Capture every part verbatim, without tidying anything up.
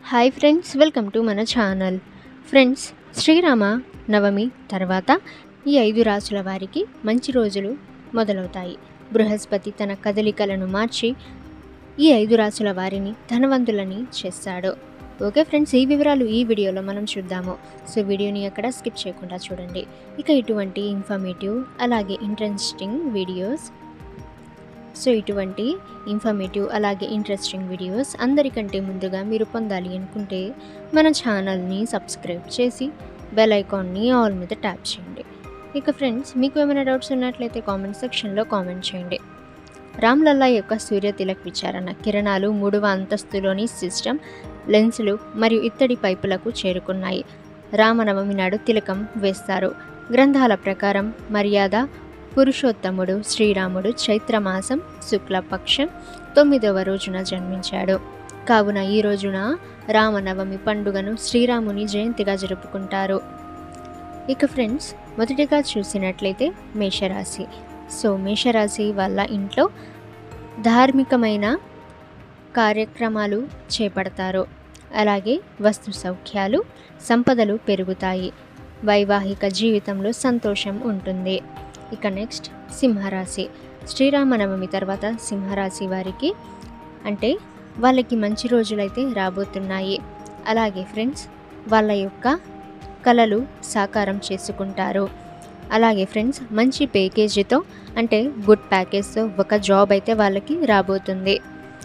Hi friends, welcome to మన channel. Friends, Srirama Navami తర్వాత ఈ ఐదు రాసుల వారికి మంచి రోజులు మొదలవుతాయి. బృహస్పతి తన కదలికలను మార్చి ఈ ఐదు రాసుల వారిని ధనవంతులని చేస్తాడు. ఓకే ఫ్రెండ్స్, ఈ వివరాలు ఈ వీడియోలో మనం చూద్దాము. సో వీడియోని ఎక్కడ స్కిప్ చేయకుండా చూడండి. ఇక ఇటువంటి ఇన్ఫర్మేటివ్ అలాగే ఇంట్రెస్టింగ్ వీడియోస్ సో ఇటువంటి ఇన్ఫర్మేటివ్ అలాగే ఇంట్రెస్టింగ్ వీడియోస్ అందరికంటే ముందుగా మీరు పొందాలి అనుకుంటే మన ఛానల్ని సబ్స్క్రైబ్ చేసి బెల్ ఐకాన్ని ఆల్ మీద ట్యాప్ చేయండి. ఇక ఫ్రెండ్స్, మీకు ఏమైనా డౌట్స్ ఉన్నట్లయితే కామెంట్ సెక్షన్లో కామెంట్ చేయండి. రామ్లల్లా యొక్క సూర్య తిలక్ విచారణ కిరణాలు మూడవ అంతస్తులోని సిస్టమ్ లెన్సులు మరియు ఇత్తడి పైపులకు చేరుకున్నాయి. రామనవమి నాడు తిలకం వేస్తారు. గ్రంథాల ప్రకారం మర్యాద పురుషోత్తముడు శ్రీరాముడు చైత్రమాసం శుక్లపక్షం తొమ్మిదవ రోజున జన్మించాడు. కావున ఈ రోజున రామనవమి పండుగను శ్రీరాముని జయంతిగా జరుపుకుంటారు. ఇక ఫ్రెండ్స్, మొదటిగా చూసినట్లయితే మేషరాశి. సో మేషరాశి వాళ్ళ ఇంట్లో ధార్మికమైన కార్యక్రమాలు చేపడతారు. అలాగే వస్తు సౌఖ్యాలు సంపదలు పెరుగుతాయి. వైవాహిక జీవితంలో సంతోషం ఉంటుంది. ఇక నెక్స్ట్ సింహరాశి. శ్రీరామనవమి తర్వాత సింహరాశి వారికి అంటే వాళ్ళకి మంచి రోజులైతే రాబోతున్నాయి. అలాగే ఫ్రెండ్స్, వాళ్ళ యొక్క కలలు సాకారం చేసుకుంటారు. అలాగే ఫ్రెండ్స్, మంచి ప్యాకేజీతో అంటే గుడ్ ప్యాకేజ్తో ఒక జాబ్ అయితే వాళ్ళకి రాబోతుంది.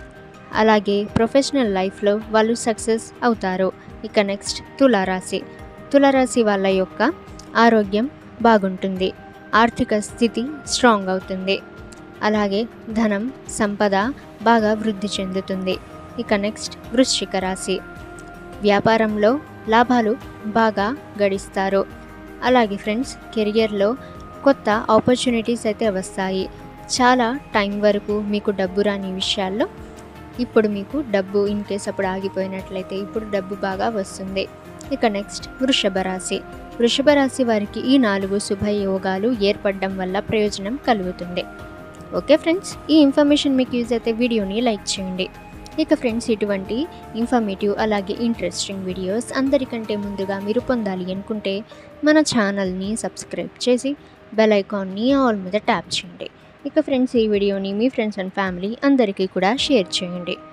అలాగే ప్రొఫెషనల్ లైఫ్లో వాళ్ళు సక్సెస్ అవుతారు. ఇక నెక్స్ట్ తులారాశి. తులారాశి వాళ్ళ యొక్క ఆరోగ్యం బాగుంటుంది. ఆర్థిక స్థితి స్ట్రాంగ్ అవుతుంది. అలాగే ధనం సంపద బాగా వృద్ధి చెందుతుంది. ఇక నెక్స్ట్ వృశ్చిక రాశి. వ్యాపారంలో లాభాలు బాగా గడిస్తారు. అలాగే ఫ్రెండ్స్, కెరియర్లో కొత్త ఆపర్చునిటీస్ అయితే వస్తాయి. చాలా టైం వరకు మీకు డబ్బు రాని విషయాల్లో ఇప్పుడు మీకు డబ్బు ఇన్ కేస్ అప్పుడు ఆగిపోయినట్లయితే ఇప్పుడు డబ్బు బాగా వస్తుంది. ఇక నెక్స్ట్ వృషభ రాశి. వృషభ రాశి వారికి ఈ నాలుగు శుభయోగాలు ఏర్పడడం వల్ల ప్రయోజనం కలుగుతుంది. ఓకే ఫ్రెండ్స్, ఈ ఇన్ఫర్మేషన్ మీకు యూజ్ అయితే వీడియోని లైక్ చేయండి. ఇక ఫ్రెండ్స్, ఇటువంటి ఇన్ఫర్మేటివ్ అలాగే ఇంట్రెస్టింగ్ వీడియోస్ అందరికంటే ముందుగా మీరు పొందాలి అనుకుంటే మన ఛానల్ని సబ్స్క్రైబ్ చేసి బెల్ ఐకాన్ని ఆల్ మీద ట్యాప్ చేయండి. ఇక ఫ్రెండ్స్, ఈ వీడియోని మీ ఫ్రెండ్స్ అండ్ ఫ్యామిలీ అందరికీ కూడా షేర్ చేయండి.